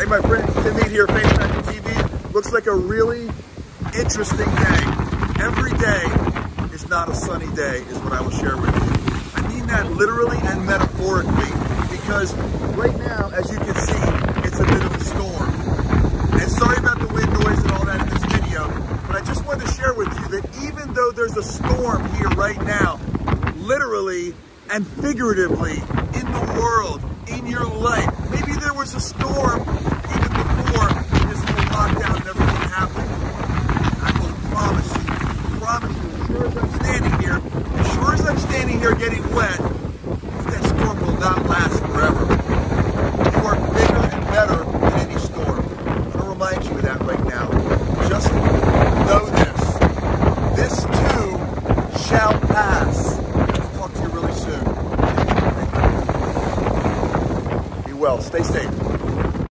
Hey my friends, Tim Mead here, Face Factor TV. Looks like a really interesting day. Every day is not a sunny day, is what I will share with you. I mean that literally and metaphorically, because right now, as you can see, it's a bit of a storm. And sorry about the wind noise and all that in this video, but I just wanted to share with you that even though there's a storm here right now, literally and figuratively in the world, in your life, maybe there was a storm